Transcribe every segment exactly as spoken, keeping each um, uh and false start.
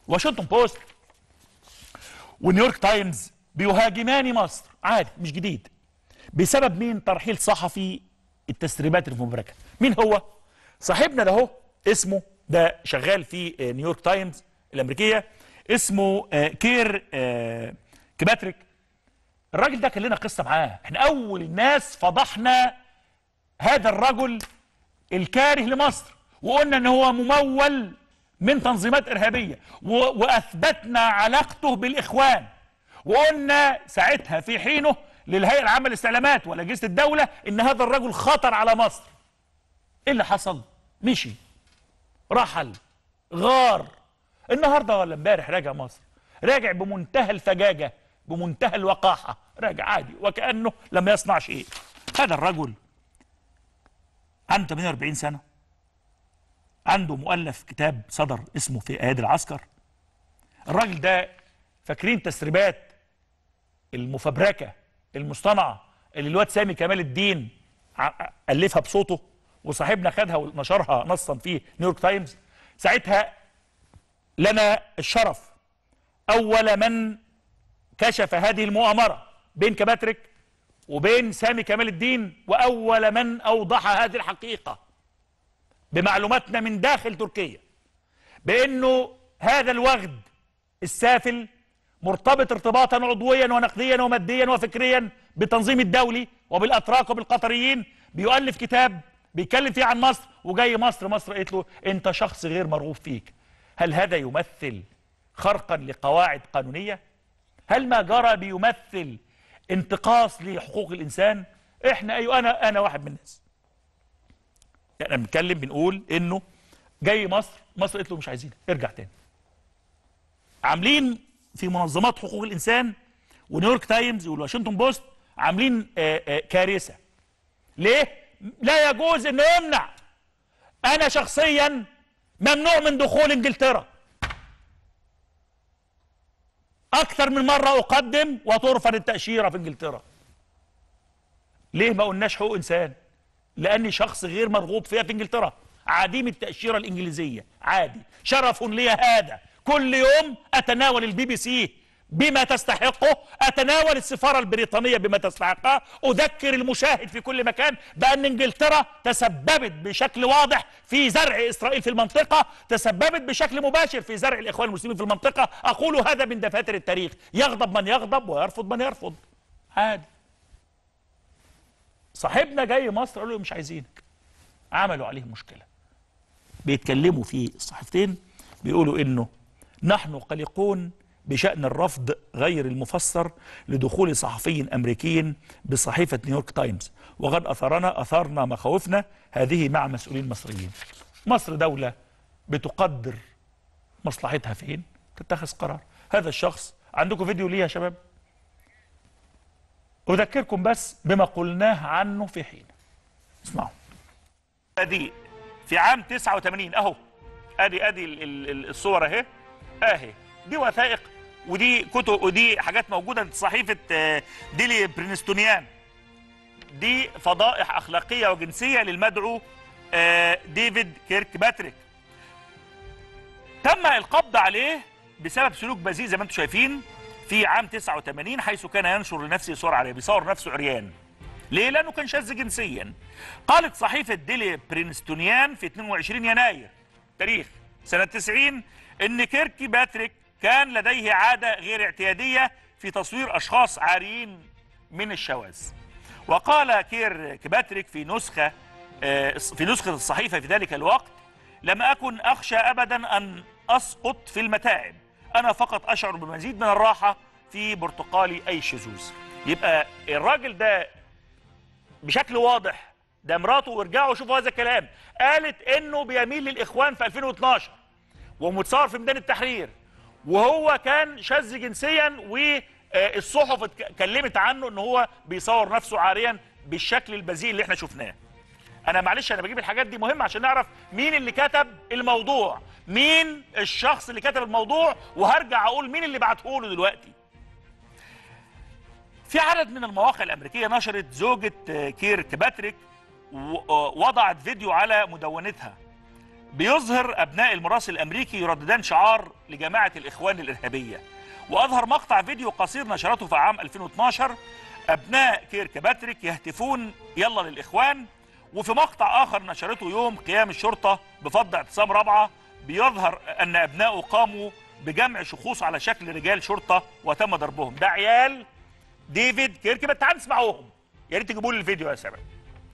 واشنطن بوست ونيويورك تايمز بيهاجمان مصر، عادي مش جديد، بسبب مين؟ ترحيل صحفي التسريبات المفبركه. مين هو؟ صاحبنا ده اهو، اسمه ده شغال في نيويورك تايمز الامريكيه، اسمه كير كباتريك. الراجل ده كان لنا قصه معاه، احنا اول الناس فضحنا هذا الرجل الكاره لمصر، وقلنا ان هو ممول من تنظيمات ارهابيه، واثبتنا علاقته بالاخوان، وقلنا ساعتها في حينه للهيئه العامه للاستعلامات ولاجهزه الدوله ان هذا الرجل خطر على مصر. ايه اللي حصل؟ مشي، رحل، غار. النهارده ولا امبارح راجع مصر، راجع بمنتهى الفجاجه، بمنتهى الوقاحه، راجع عادي وكانه لم يصنع شيء. هذا الرجل عنده ثمانية وأربعين سنه، عنده مؤلف كتاب صدر اسمه في ايادي العسكر. الراجل ده فاكرين تسريبات المفبركه المصطنعه اللي الواد سامي كمال الدين الفها بصوته، وصاحبنا خدها ونشرها نصا في نيويورك تايمز. ساعتها لنا الشرف اول من كشف هذه المؤامره بين كباتريك وبين سامي كمال الدين، واول من اوضح هذه الحقيقه بمعلوماتنا من داخل تركيا، بانه هذا الوغد السافل مرتبط ارتباطا عضويا ونقديا وماديا وفكريا بالتنظيم الدولي وبالاتراك وبالقطريين، بيؤلف كتاب بيتكلم فيه عن مصر، وجاي مصر مصر قالت له انت شخص غير مرغوب فيك. هل هذا يمثل خرقا لقواعد قانونيه؟ هل ما جرى بيمثل انتقاص لحقوق الانسان؟ احنا ايوه انا انا واحد من الناس، يعني بنتكلم بنقول انه جاي مصر، مصر قالت له مش عايزينك ارجع تاني. عاملين في منظمات حقوق الانسان ونيويورك تايمز والواشنطن بوست عاملين آآ آآ كارثه. ليه؟ لا يجوز انه يمنع. انا شخصيا ممنوع من دخول انجلترا، اكثر من مره اقدم وترفض التاشيره في انجلترا. ليه ما قلناش حقوق انسان؟ لاني شخص غير مرغوب فيها في انجلترا، عديم التاشيره الانجليزيه، عادي، شرف لي هذا. كل يوم اتناول البي بي سي بما تستحقه، اتناول السفاره البريطانيه بما تستحقها، اذكر المشاهد في كل مكان بان انجلترا تسببت بشكل واضح في زرع اسرائيل في المنطقه، تسببت بشكل مباشر في زرع الاخوان المسلمين في المنطقه. اقول هذا من دفاتر التاريخ، يغضب من يغضب ويرفض من يرفض، عادي. صاحبنا جاي مصر قالوا له مش عايزينك، عملوا عليه مشكله. بيتكلموا في الصحيفتين بيقولوا انه نحن قلقون بشأن الرفض غير المفسر لدخول صحفي أمريكي بصحيفة نيويورك تايمز، وقد أثرنا أثارنا مخاوفنا هذه مع مسؤولين مصريين. مصر دولة بتقدر مصلحتها فين، تتخذ قرار. هذا الشخص عندكم فيديو ليه يا شباب؟ أذكركم بس بما قلناه عنه في حين. اسمعوا. أدي في عام تسعة وثمانين أهو، أدي أدي الصور أهي، أهي دي وثائق ودي كتب ودي حاجات موجوده في صحيفه ديلي برينستونيان. دي فضائح اخلاقيه وجنسيه للمدعو ديفيد كيرك باتريك. تم القبض عليه بسبب سلوك بذيء زي ما انتم شايفين في عام تسعة وثمانين، حيث كان ينشر لنفسه صور عرية، بيصور نفسه عريان. ليه؟ لانه كان شاذ جنسيا. قالت صحيفه ديلي برينستونيان في اثنين وعشرين يناير تاريخ سنه تسعين ان كيرك باتريك كان لديه عادة غير اعتيادية في تصوير أشخاص عاريين من الشواذ. وقال كير كباتريك في نسخة في نسخة الصحيفة في ذلك الوقت: لم أكن أخشى أبدا أن أسقط في المتاعب، أنا فقط أشعر بمزيد من الراحة في برتقالي أي شذوذ. يبقى الراجل ده بشكل واضح، ده مراته، وارجعوا شوفوا هذا الكلام، قالت إنه بيميل للإخوان في ألفين واثناشر ومتصور في ميدان التحرير، وهو كان شاذ جنسيا، والصحف اتكلمت عنه ان هو بيصور نفسه عاريا بالشكل البذيء اللي احنا شفناه. انا معلش انا بجيب الحاجات دي مهمه عشان نعرف مين اللي كتب الموضوع، مين الشخص اللي كتب الموضوع، وهرجع اقول مين اللي بعته له دلوقتي. في عدد من المواقع الامريكيه نشرت زوجة كير كباتريك، ووضعت فيديو على مدونتها بيظهر ابناء المراسل الامريكي يرددان شعار لجماعه الاخوان الارهابيه. واظهر مقطع فيديو قصير نشرته في عام ألفين واثناشر ابناء كيرك باتريك يهتفون يلا للاخوان. وفي مقطع اخر نشرته يوم قيام الشرطه بفض اعتصام رابعه بيظهر ان ابنائه قاموا بجمع شخوص على شكل رجال شرطه وتم ضربهم. ده عيال ديفيد كيرك. تعالوا نسمعوهم، يا ريت تجيبوا لي الفيديو يا شباب.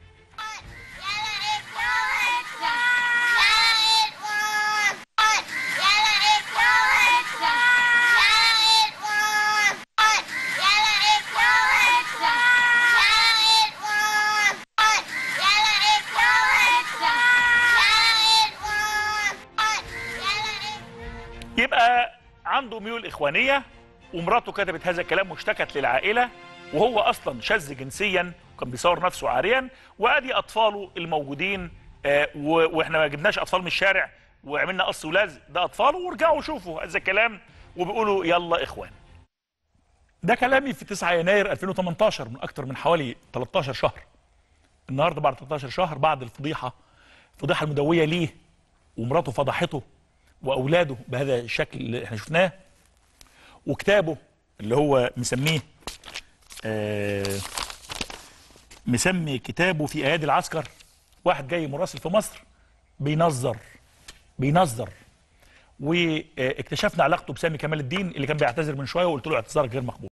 يبقى عنده ميول إخوانية، ومراته كتبت هذا الكلام واشتكت للعائلة، وهو أصلا شاذ جنسيا وكان بيصور نفسه عاريا، وأدي أطفاله الموجودين. آه وإحنا ما جبناش أطفال من الشارع وعملنا قص ولزق، ده أطفاله. ورجعوا شوفوا هذا الكلام وبيقولوا يلا إخوان. ده كلامي في تسعة يناير ألفين وثمانية عشر، من أكتر من حوالي ثلاثة عشر شهر. النهارده بعد ثلاثة عشر شهر، بعد الفضيحة الفضيحة المدوية ليه ومراته فضحته واولاده بهذا الشكل اللي احنا شفناه، وكتابه اللي هو مسميه آه مسمي كتابه في ايادي العسكر. واحد جاي مراسل في مصر بينظر بينظر واكتشفنا علاقته بسامي كمال الدين اللي كان بيعتذر من شويه، وقلت له اعتذارك غير مقبول.